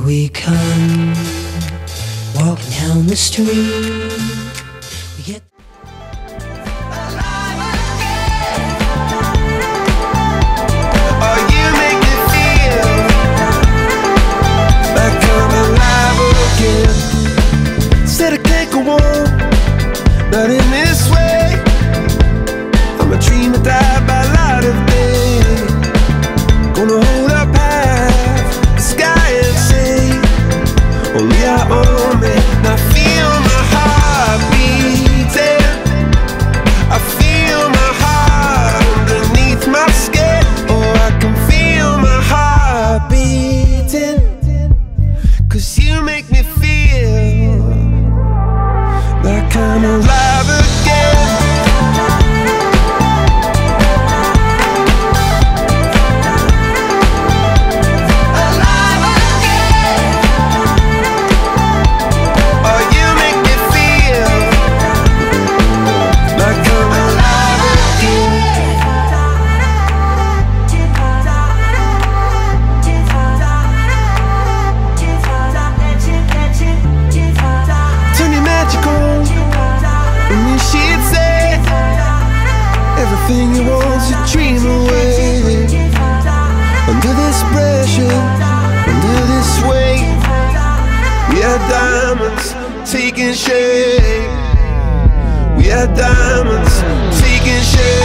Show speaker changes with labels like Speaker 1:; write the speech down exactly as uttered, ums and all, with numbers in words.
Speaker 1: we come walking down the street. We get
Speaker 2: Oh, you make me feel like I'm alive again. Said I can't go on, not in this way. I'm a dream that died by light of day. Gonna hold up half the sky and say, only I own it. And I feel my heart beating. I feel my heart underneath my skin. Oh, I can feel my heart beating. Cause you make me feel like I'm alive again. Everything you want's a dream away. Under this pressure, under this weight, we are diamonds taking shape. We are diamonds taking shape.